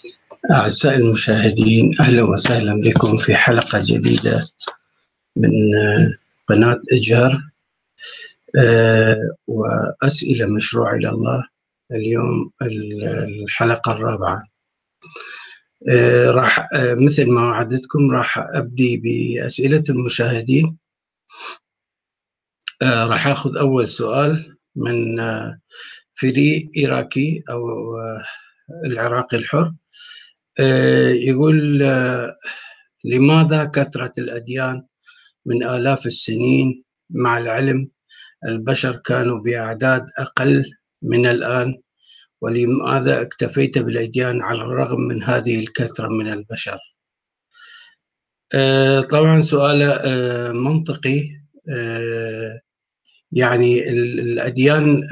أعزائي المشاهدين، أهلا وسهلا بكم في حلقة جديدة من قناة إجهر وأسئلة مشروع إلى الله. اليوم الحلقة الرابعة. راح مثل ما وعدتكم راح أبدي بأسئلة المشاهدين. راح أخذ أول سؤال من فري إيراكي أو العراقي الحر. يقول: لماذا كثرة الأديان من آلاف السنين مع العلم البشر كانوا بأعداد أقل من الآن، ولماذا اكتفيت بالأديان على الرغم من هذه الكثرة من البشر؟ طبعا سؤال منطقي. يعني الأديان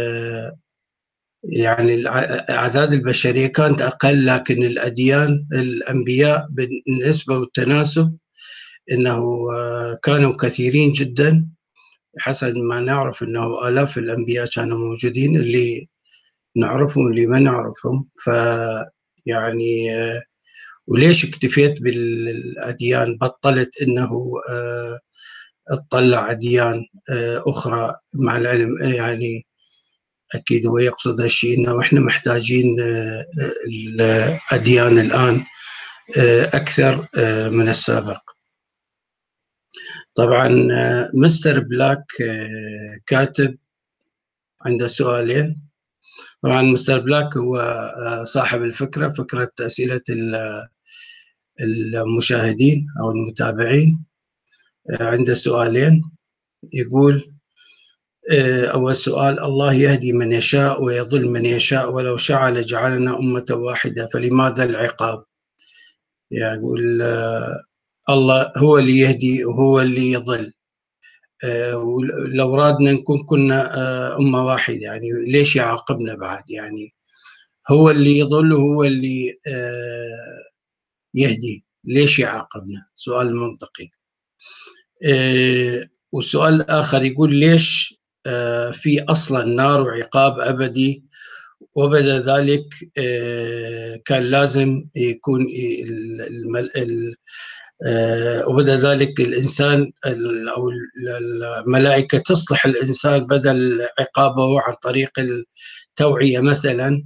يعني الأعداد البشرية كانت أقل، لكن الأديان الأنبياء بالنسبة والتناسب إنه كانوا كثيرين جدا. حسب ما نعرف إنه آلاف الأنبياء كانوا موجودين، اللي نعرفهم واللي ما نعرفهم. فيعني وليش اكتفيت بالأديان؟ بطلت إنه اطلع أديان أخرى مع العلم. يعني أكيد هو يقصد هالشيء، إنه إحنا محتاجين الأديان الآن أكثر من السابق. طبعا مستر بلاك كاتب عنده سؤالين. طبعا مستر بلاك هو صاحب الفكرة، فكرة أسئلة المشاهدين أو المتابعين. عنده سؤالين. يقول: أول سؤال: الله يهدي من يشاء ويضل من يشاء، ولو شاء لجعلنا أمة واحدة، فلماذا العقاب؟ يقول الله هو اللي يهدي وهو اللي يضل. لو رادنا نكون كنا أمة واحدة، يعني ليش يعاقبنا بعد؟ يعني هو اللي يضل وهو اللي يهدي، ليش يعاقبنا؟ سؤال منطقي. والسؤال الآخر يقول: ليش في أصلا نار وعقاب أبدي، وبدا ذلك كان لازم يكون وبدا ذلك الإنسان أو الملائكة تصلح الإنسان بدل عقابه عن طريق التوعية مثلا،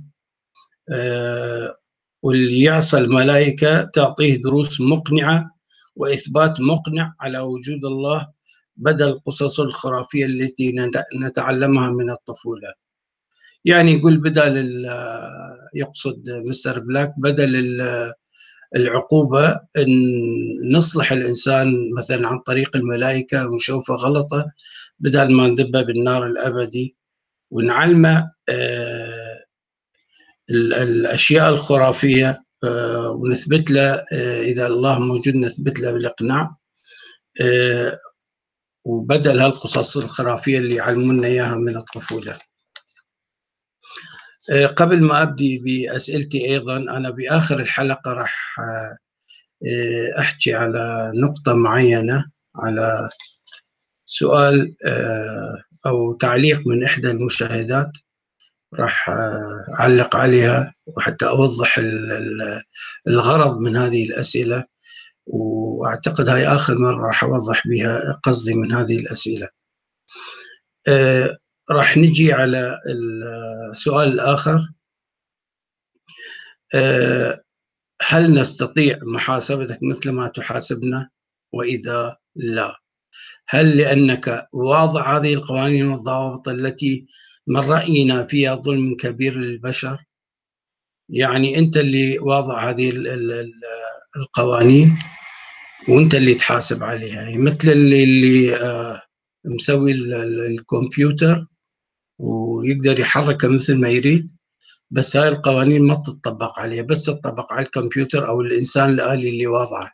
واللي يعصى الملائكة تعطيه دروس مقنعة وإثبات مقنع على وجود الله بدل القصص الخرافية التي نتعلمها من الطفولة. يعني يقول بدل يقصد مستر بلاك بدل العقوبة أن نصلح الإنسان مثلا عن طريق الملائكة ونشوفه غلطة، بدل ما ندبه بالنار الأبدي ونعلمه الأشياء الخرافية ونثبت له إذا الله موجود نثبت له بالإقناع، وبدل هالقصص الخرافية اللي يعلمونا إياها من الطفولة. قبل ما أبدي بأسئلتي أيضا، أنا بآخر الحلقة راح أحكي على نقطة معينة، على سؤال أو تعليق من إحدى المشاهدات، راح أعلق عليها وحتى أوضح الغرض من هذه الأسئلة، وأعتقد هاي آخر مرة راح أوضح بها قصدي من هذه الأسئلة. راح نجي على السؤال الآخر: هل نستطيع محاسبتك مثل ما تحاسبنا؟ وإذا لا، هل لأنك واضع هذه القوانين والضوابط التي من رأينا فيها ظلم كبير للبشر؟ يعني أنت اللي واضع هذه القوانين وأنت اللي تحاسب عليها، يعني مثل اللي مسوي الكمبيوتر ويقدر يحركه مثل ما يريد، بس هاي القوانين ما تطبق عليه، بس تطبق على الكمبيوتر أو الإنسان الآلي اللي واضعه.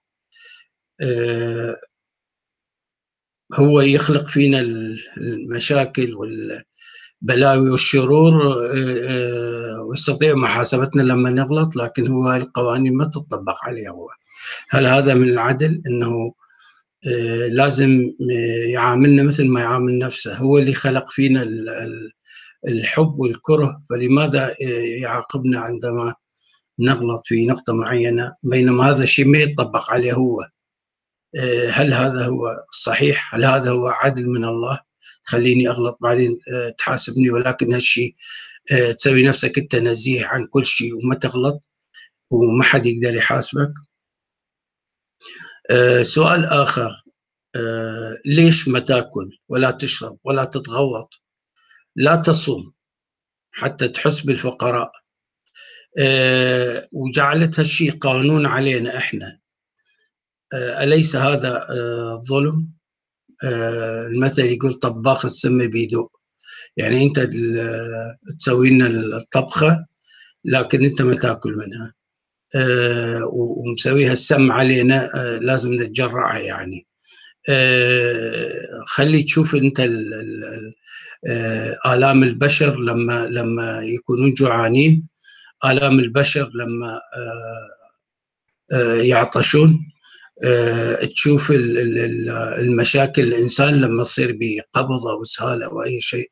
هو يخلق فينا المشاكل والبلاوي والشرور ويستطيع محاسبتنا لما نغلط، لكن هو القوانين ما تطبق عليه هو. هل هذا من العدل؟ إنه لازم يعاملنا مثل ما يعامل نفسه؟ هو اللي خلق فينا الحب والكره، فلماذا يعاقبنا عندما نغلط في نقطة معينة بينما هذا الشيء ما يطبق عليه هو. هل هذا هو الصحيح؟ هل هذا هو عدل من الله؟ خليني أغلط بعدين تحاسبني، ولكن هالشيء تسوي نفسك أنت نزيه عن كل شيء وما تغلط وما حد يقدر يحاسبك. سؤال آخر، ليش ما تاكل ولا تشرب ولا تتغوط، لا تصوم حتى تحس بالفقراء، وجعلت هالشيء قانون علينا احنا؟ أليس هذا ظلم؟ المثل يقول طباخ السم بيدوق، يعني انت تسوي لنا الطبخة لكن انت ما تاكل منها، ومسويها السم علينا، لازم نتجرعها يعني. خلي تشوف انت آلام البشر لما يكونون جوعانين، آلام البشر لما يعطشون، تشوف المشاكل الإنسان لما تصير بقبض أو إسهال أو أي شيء.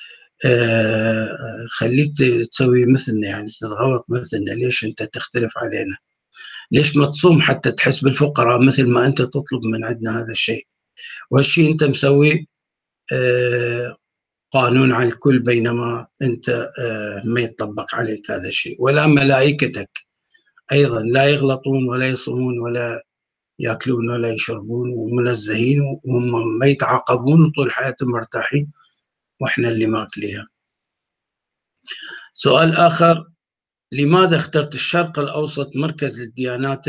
خليك تسوي مثلنا، يعني تتغوط مثلنا. ليش أنت تختلف علينا؟ ليش ما تصوم حتى تحس بالفقراء مثل ما أنت تطلب من عندنا هذا الشيء؟ وهالشيء أنت مسوي قانون على الكل، بينما أنت ما يطبق عليك هذا الشيء. ولا ملائكتك أيضا لا يغلطون ولا يصومون ولا ياكلون ولا يشربون ومنزهين، وهم ما يتعاقبون طول حياتهم مرتاحين، واحنا اللي ماكليها. سؤال آخر، لماذا اخترت الشرق الأوسط مركز للديانات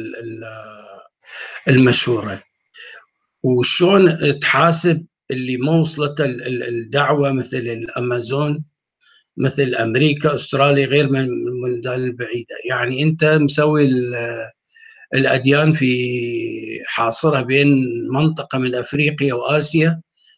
المشهورة؟ وشون تحاسب اللي ما وصلت الدعوة مثل الأمازون، مثل أمريكا، أستراليا، غير من البلدان البعيدة؟ يعني أنت مسوي الأديان في حاصرها بين منطقة من أفريقيا وآسيا،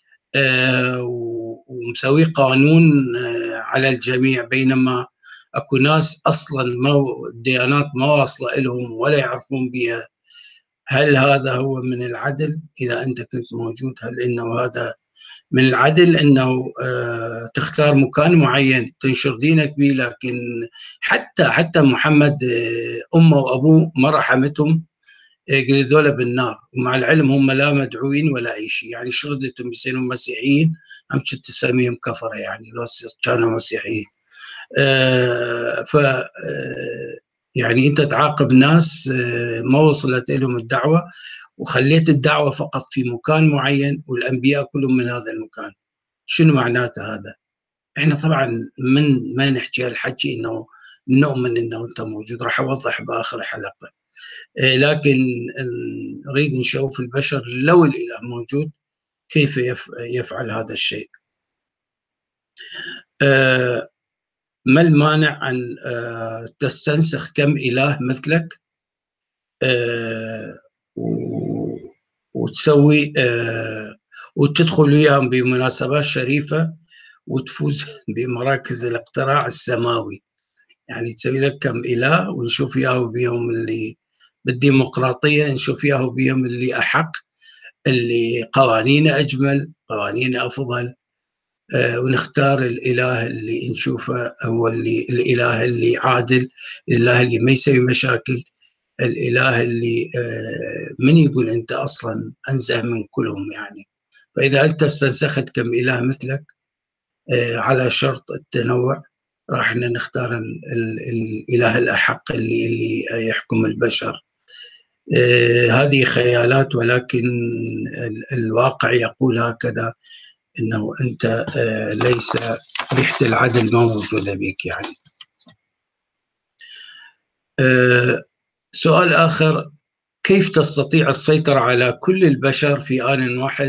ومسوي قانون على الجميع، بينما اكو ناس اصلا الديانات ما واصله لهم ولا يعرفون بها. هل هذا هو من العدل؟ اذا انت كنت موجود، هل انه هذا من العدل انه تختار مكان معين تنشر دينك به؟ لكن حتى محمد امه وابوه ما رحمتهم، قال ذولا بالنار، ومع العلم هم لا مدعوين ولا اي شيء، يعني شردتهم يصيرون مسيحيين، هم كنت تسميهم كفره يعني لو كانوا مسيحيين. ف يعني انت تعاقب ناس ما وصلت لهم الدعوه، وخليت الدعوه فقط في مكان معين، والانبياء كلهم من هذا المكان. شنو معناته هذا؟ احنا طبعا من ما نحكي هالحكي انه نؤمن انه انت موجود، راح اوضح باخر الحلقه. لكن نريد نشوف البشر لو الإله موجود كيف يفعل هذا الشيء. ما المانع أن تستنسخ كم إله مثلك وتسوي وتدخل وياهم بمناسبات شريفة وتفوز بمراكز الاقتراع السماوي؟ يعني تسوي لك كم إله ونشوف ياهو بيهم اللي بالديمقراطية، نشوف ياهو بيهم اللي أحق، اللي قوانينه أجمل، قوانينه أفضل، ونختار الإله اللي نشوفه هو الإله اللي عادل، الإله اللي ما يسوي مشاكل، الإله اللي من يقول أنت أصلا أنزه من كلهم يعني. فإذا أنت استنسخت كم إله مثلك على شرط التنوع، راح نختار الإله الأحق اللي يحكم البشر. هذه خيالات، ولكن الواقع يقول هكذا، انه انت ليس ريحه العدل ما موجوده بك يعني. سؤال اخر، كيف تستطيع السيطره على كل البشر في آن واحد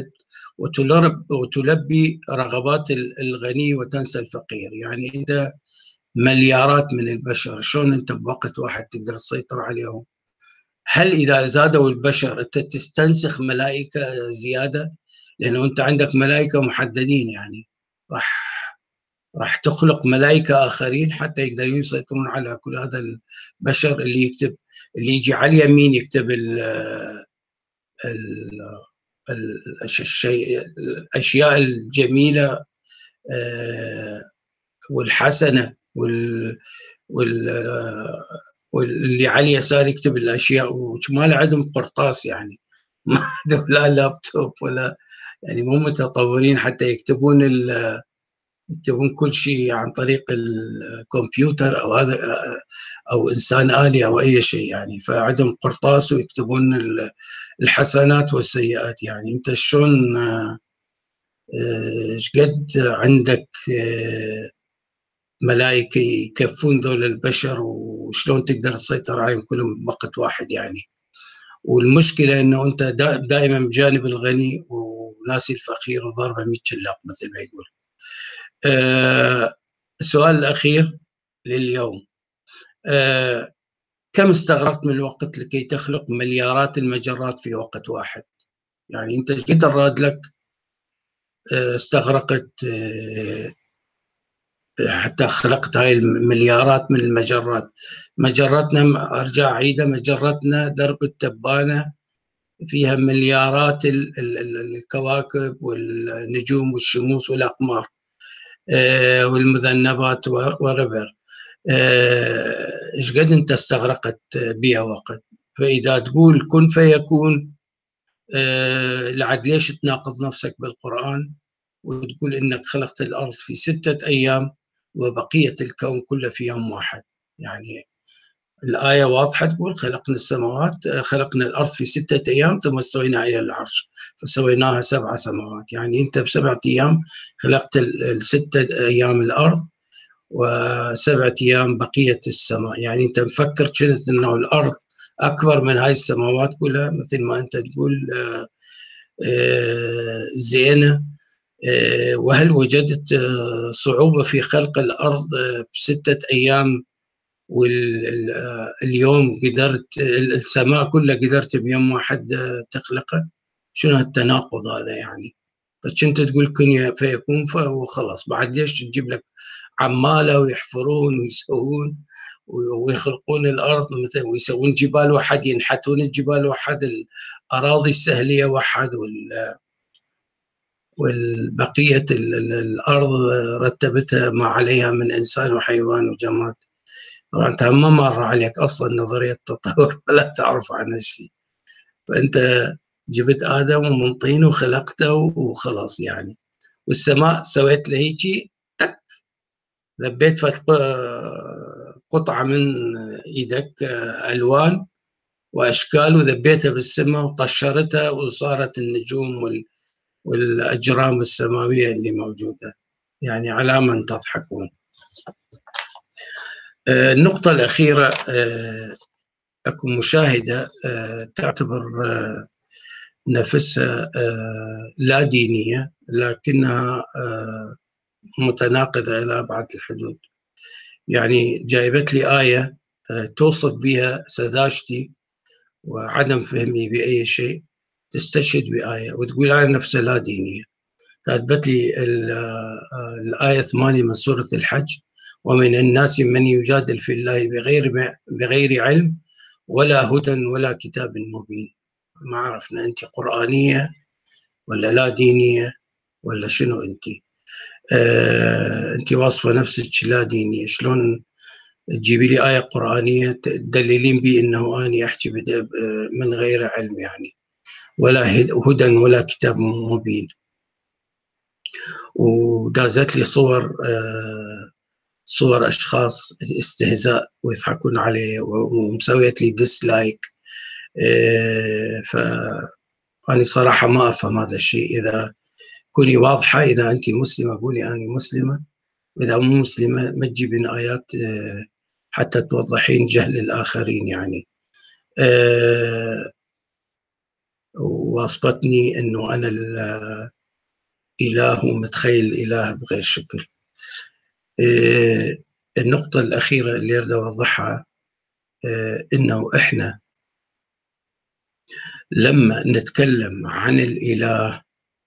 وتلبي رغبات الغني وتنسى الفقير؟ يعني انت مليارات من البشر، شلون انت بوقت واحد تقدر تسيطر عليهم؟ هل إذا زادوا البشر أنت تستنسخ ملائكة زيادة؟ لأنه أنت عندك ملائكة محددين، يعني راح تخلق ملائكة آخرين حتى يقدرون يسيطرون على كل هذا البشر، اللي يكتب، اللي يجي على اليمين يكتب الأشياء الجميلة والحسنة واللي على اليسار يكتب الاشياء، وما عندهم قرطاس يعني ما عندهم لا لابتوب ولا يعني مو متطورين حتى يكتبون كل شيء عن طريق الكمبيوتر او هذا او انسان آلي او اي شيء يعني. فعندهم قرطاس ويكتبون الحسنات والسيئات. يعني انت شلون قد عندك ملائكة يكفون ذول البشر، وشلون تقدر تسيطر عليهم كلهم بوقت واحد يعني. والمشكلة انه انت دائما بجانب الغني وناسي الفقير وضربه 100 شلاق مثل ما يقول. السؤال الأخير لليوم، كم استغرقت من الوقت لكي تخلق مليارات المجرات في وقت واحد؟ يعني انت ايش قدر راد لك استغرقت حتى خلقت هاي المليارات من المجرات؟ مجرتنا ارجع عيدة، مجرتنا درب التبانة فيها مليارات الكواكب والنجوم والشموس والأقمار والمذنبات وريفر. ايش قد انت استغرقت بها وقت؟ فاذا تقول كن فيكون، لعد ليش تناقض نفسك بالقرآن وتقول انك خلقت الارض في 6 ايام وبقية الكون كله في يوم واحد؟ يعني الآية واضحة تقول خلقنا السماوات، خلقنا الأرض في 6 أيام ثم استوينا إلى العرش فسويناها 7 سماوات. يعني أنت ب7 أيام خلقت ال6 أيام الأرض و7 أيام بقية السماء. يعني أنت مفكر كنت أنه الأرض أكبر من هاي السماوات كلها مثل ما أنت تقول زينة. وهل وجدت صعوبة في خلق الأرض ب6 أيام واليوم قدرت السماء كلها قدرت بيوم واحد تخلقه؟ شنو هالتناقض هذا يعني؟ فكنت تقول كن فيكون وخلاص، بعد ليش تجيب لك عماله ويحفرون ويسوون ويخلقون الارض مثل ويسوون جبال وحد، ينحتون الجبال وحد، الاراضي السهليه وحد، والبقيه الارض رتبتها ما عليها من انسان وحيوان وجماد. طبعا انت ما مر عليك اصلا نظريه التطور ولا تعرف عنها شيء، فانت جبت ادم ومن طين وخلقته وخلاص يعني. والسماء سويت له هيجي تك، لبيت قطعه من ايدك الوان واشكال وذبيتها بالسماء وطشرتها وصارت النجوم والاجرام السماويه اللي موجوده. يعني على من تضحكون. النقطه الاخيره، اكو مشاهده تعتبر نفسها لا دينيه لكنها متناقضه الى ابعد الحدود. يعني جايبت لي ايه توصف بها سذاجتي وعدم فهمي باي شيء، تستشهد بايه وتقول على نفسها لا دينيه. كاتبت لي الايه 8 من سوره الحج: ومن الناس من يجادل في الله بغير علم ولا هدى ولا كتاب مبين. ما عرفنا انت قرآنية ولا لا دينية ولا شنو انت؟ انت واصفة نفسك لا دينية، شلون تجيبي لي آية قرآنية تدللين بي انه اني احكي من غير علم يعني، ولا هدى ولا كتاب مبين؟ ودازت لي صور اشخاص استهزاء ويضحكون عليه ومسويت لي ديسلايك. فأنا صراحة ما أفهم هذا الشيء. إذا كوني واضحة، إذا أنت مسلمة قولي أنا مسلمة، إذا مو مسلمة ما تجيبين آيات حتى توضحين جهل الآخرين يعني. وصفتني أنه أنا الإله ومتخيل الإله بغير شكل. النقطة الأخيرة اللي أريد أوضحها أنه إحنا لما نتكلم عن الإله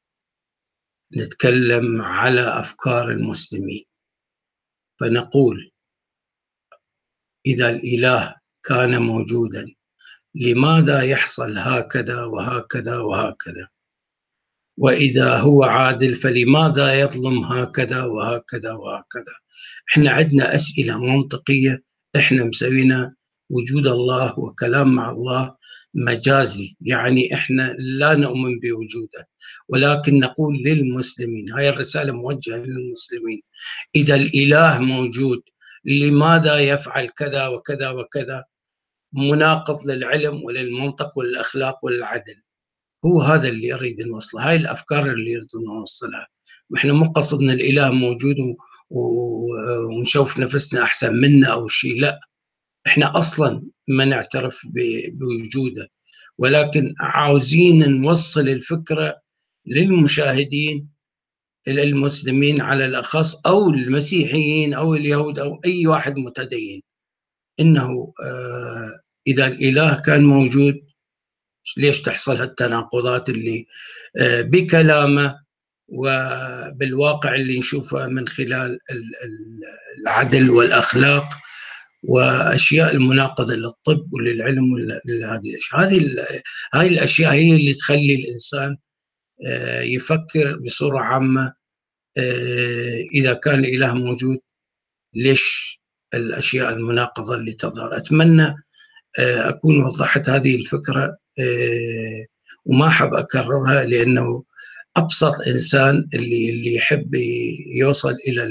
نتكلم على أفكار المسلمين، فنقول إذا الإله كان موجودا لماذا يحصل هكذا وهكذا وهكذا؟ وإذا هو عادل فلماذا يظلم هكذا وهكذا وهكذا؟ احنا عندنا أسئلة منطقية احنا مسوينا وجود الله وكلام مع الله مجازي، يعني احنا لا نؤمن بوجوده، ولكن نقول للمسلمين، هاي الرسالة موجهة للمسلمين، إذا الإله موجود لماذا يفعل كذا وكذا وكذا مناقض للعلم وللمنطق والأخلاق والعدل؟ هو هذا اللي يريد نوصله، هاي الأفكار اللي يريد نوصلها. وإحنا مو قصدنا الإله موجود ونشوف نفسنا أحسن منه أو شيء، لا، إحنا أصلا ما نعترف بوجوده، ولكن عاوزين نوصل الفكرة للمشاهدين، المسلمين على الأخص أو المسيحيين أو اليهود أو أي واحد متدين، إنه إذا الإله كان موجود ليش تحصل هالتناقضات اللي بكلامه وبالواقع اللي نشوفه من خلال العدل والأخلاق وأشياء المناقضة للطب وللعلم ولهذه الأشياء. هاي الأشياء هي اللي تخلي الإنسان يفكر بصورة عامة، إذا كان الإله موجود ليش الأشياء المناقضة اللي تظهر. أتمنى أكون وضحت هذه الفكرة، وما أحب أكررها، لأنه أبسط إنسان اللي يحب يوصل إلى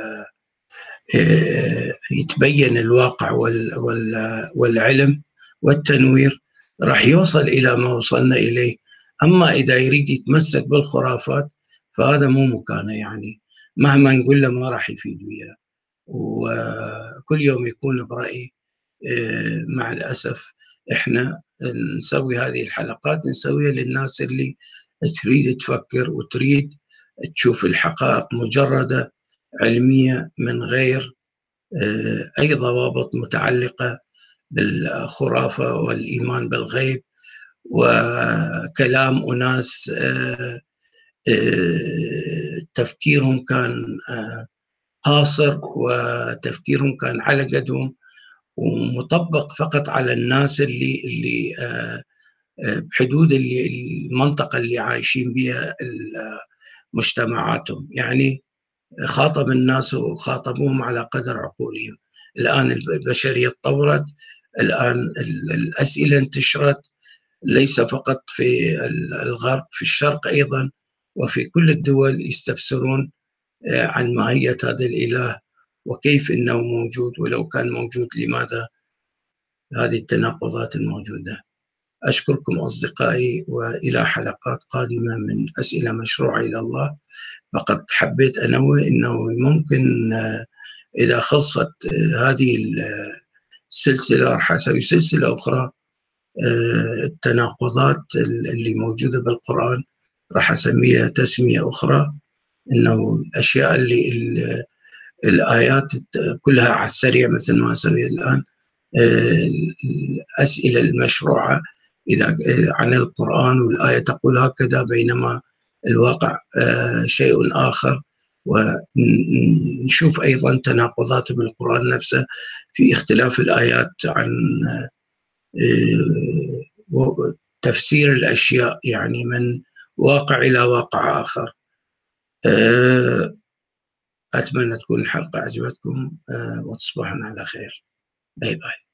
يتبين الواقع والعلم والتنوير راح يوصل إلى ما وصلنا إليه. أما إذا يريد يتمسك بالخرافات فهذا مو مكانه، يعني مهما نقول له ما راح يفيد وياه، وكل يوم يكون برأيي. مع الأسف إحنا نسوي هذه الحلقات نسويها للناس اللي تريد تفكر وتريد تشوف الحقائق مجردة علمية من غير أي ضوابط متعلقة بالخرافة والإيمان بالغيب وكلام أناس تفكيرهم كان قاصر وتفكيرهم كان على قدهم ومطبق فقط على الناس اللي بحدود المنطقة اللي عايشين بها مجتمعاتهم، يعني خاطب الناس وخاطبوهم على قدر عقولهم. الآن البشرية تطورت، الآن الأسئلة انتشرت ليس فقط في الغرب، في الشرق أيضا، وفي كل الدول يستفسرون عن ماهية هذا الإله وكيف إنه موجود، ولو كان موجود لماذا هذه التناقضات الموجودة. أشكركم أصدقائي، وإلى حلقات قادمة من أسئلة مشروعة إلى الله. فقد حبيت أنوه أنه ممكن إذا خلصت هذه السلسلة راح أسوي سلسلة أخرى، التناقضات اللي موجودة بالقرآن راح أسميها تسمية أخرى، أنه الأشياء اللي الآيات كلها على السريع مثل ما أسوي الآن، الأسئلة المشروعة إذا عن القرآن والآية تقول هكذا بينما الواقع شيء آخر، ونشوف أيضا تناقضات بالقرآن نفسه في اختلاف الآيات عن تفسير الأشياء، يعني من واقع إلى واقع آخر. أتمنى تكون الحلقة عجبتكم، وتصبحون على خير. باي باي.